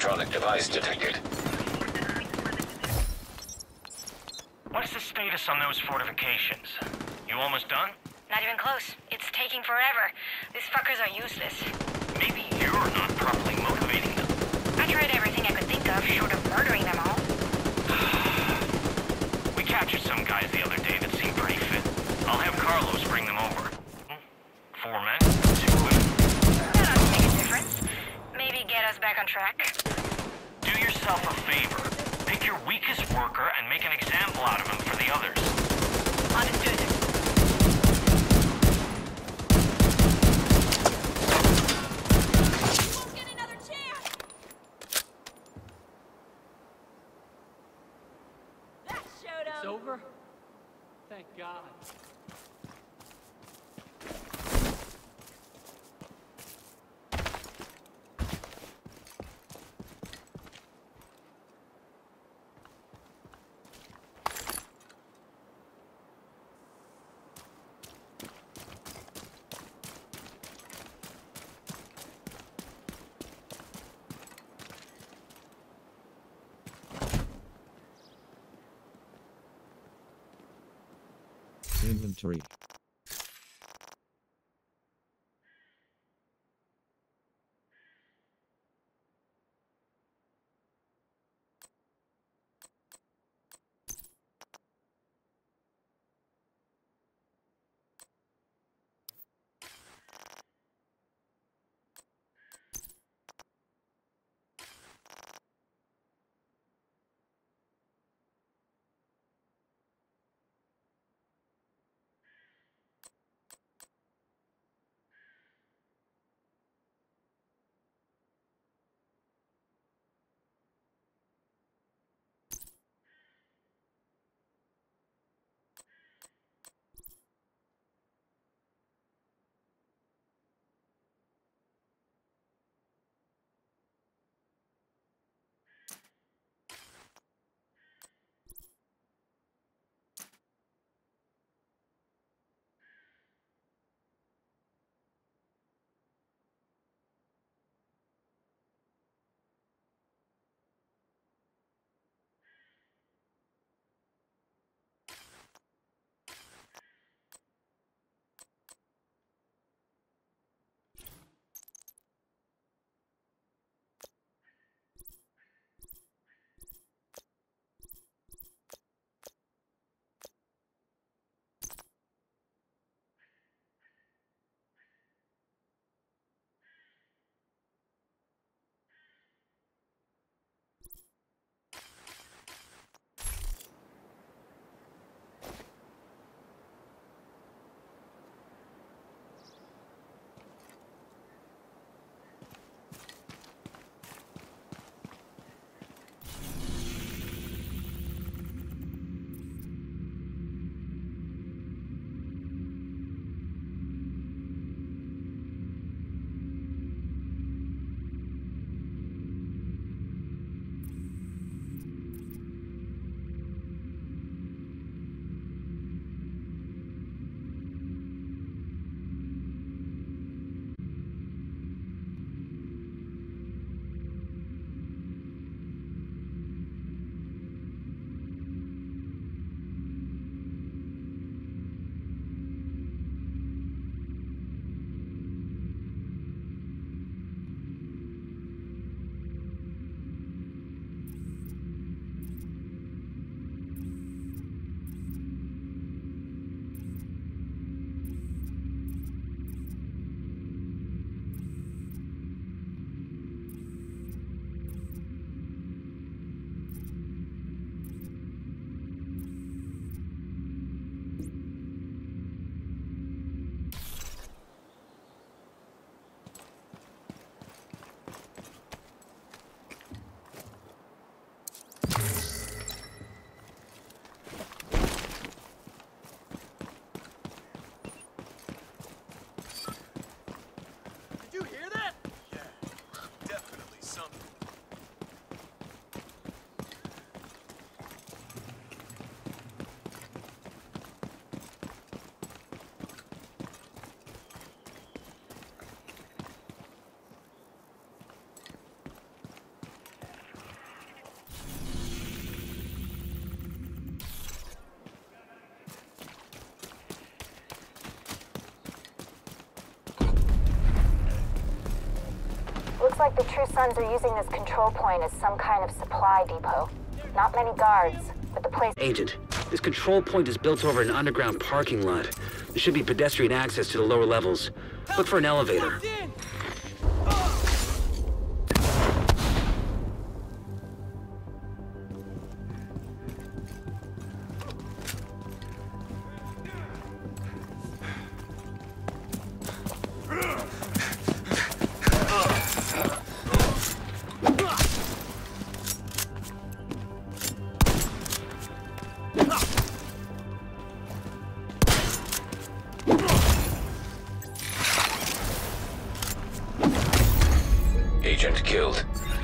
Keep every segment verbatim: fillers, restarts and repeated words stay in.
electronic device detected. What's the status on those fortifications? You almost done? Not even close. It's taking forever. These fuckers are useless. Maybe you're not properly motivating them. I tried everything I could think of, short of murdering them all. We captured some guys the other day that seemed pretty fit. I'll have Carlos bring them over. Hmm? Four men? Two women? That ought to make a difference. Maybe get us back on track. Do yourself a favor. Pick your weakest worker and make an example out of him for the others. Understood. It's over? Thank God. Inventory. like the True Sons are using this control point as some kind of supply depot. Not many guards, but the place... Agent, this control point is built over an underground parking lot. There should be pedestrian access to the lower levels. Look for an elevator. Agent killed.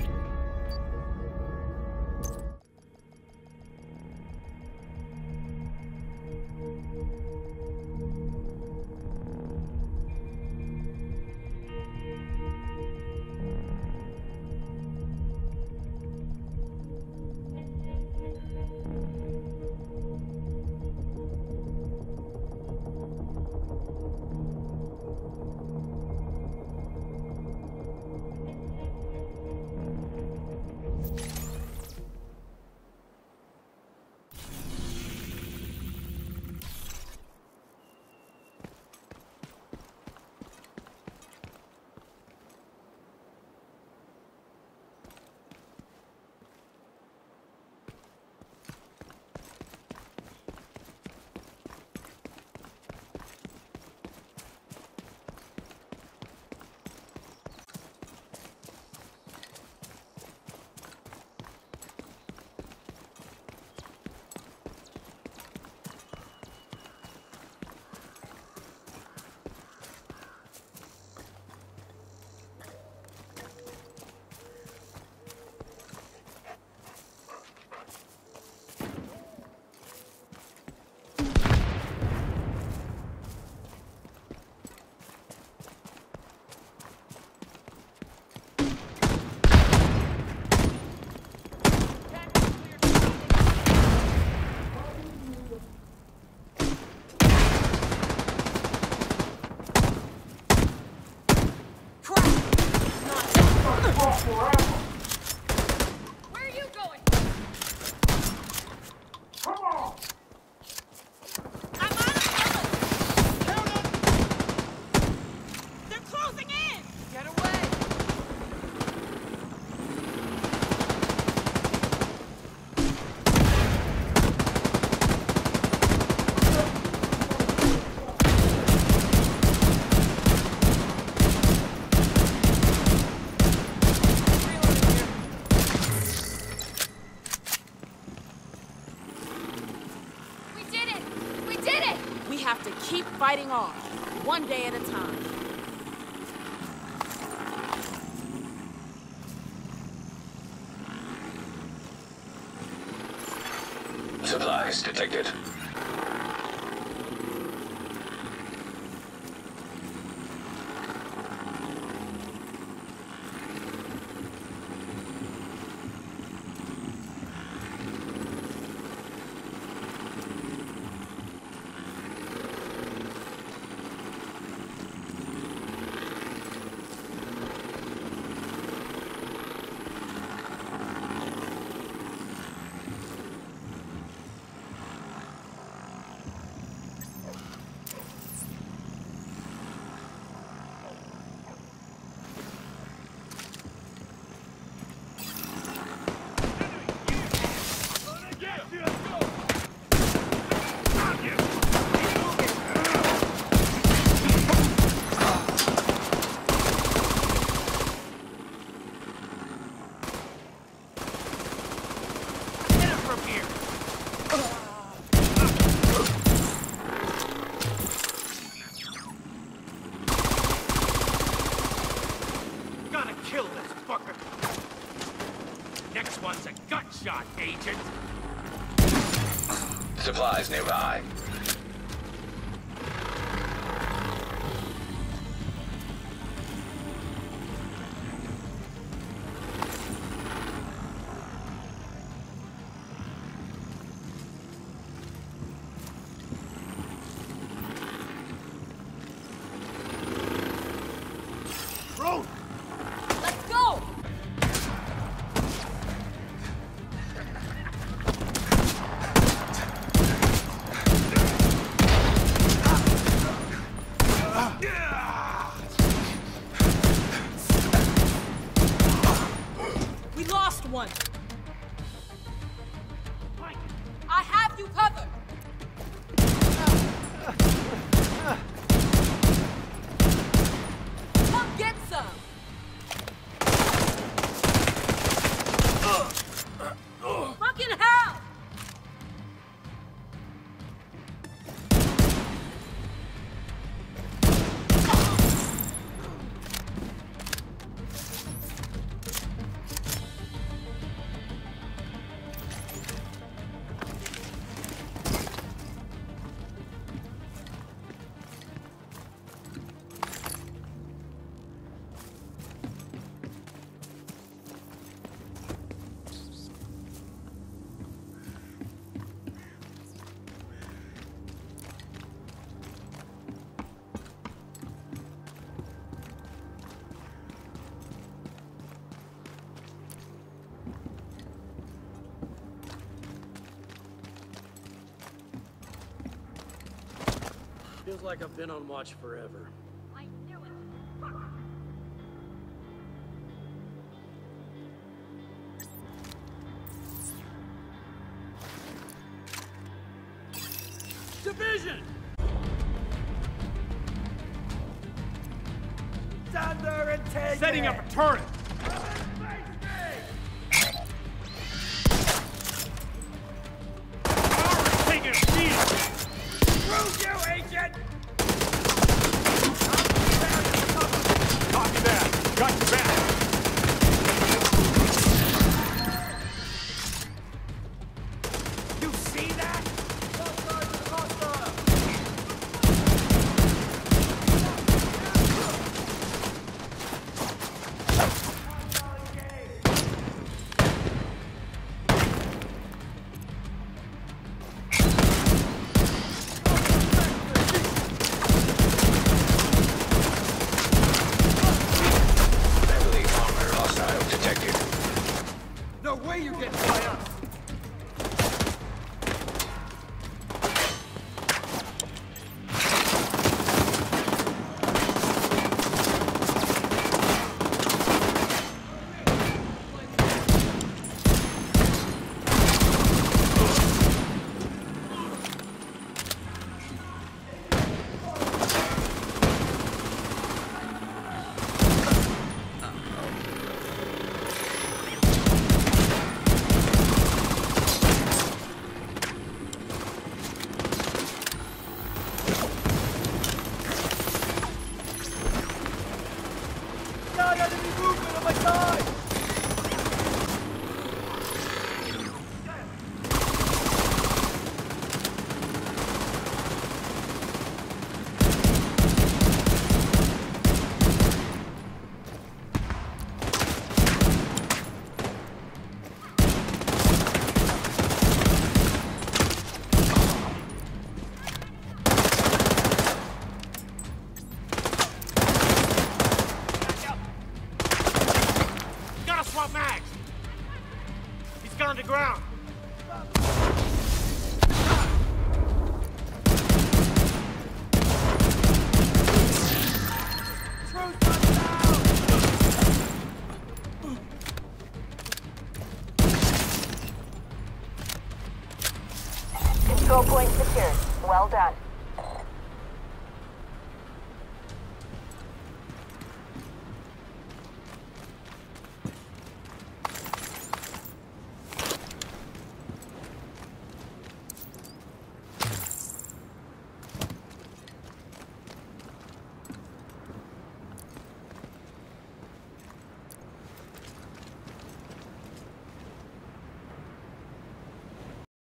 Where are you going? Come on! I'm on a pillar! Count up! They're closing in! Get away! We have to keep fighting on, one day at a time. Supplies detected. Kill this fucker! Next one's a gut shot, Agent! Supplies nearby. Road! Let's go! Feels like I've been on watch forever. I knew it. Fuck. Division! Stand there and take Setting it. up a turret. Taking a shield. Screw you, agent! Copy that. Got your back. You see that? Heavily armored hostile detected. No way you're getting by us! Got enemy movement on my side! Gotta swap mags. He's gone to ground. Control point secured. Well done.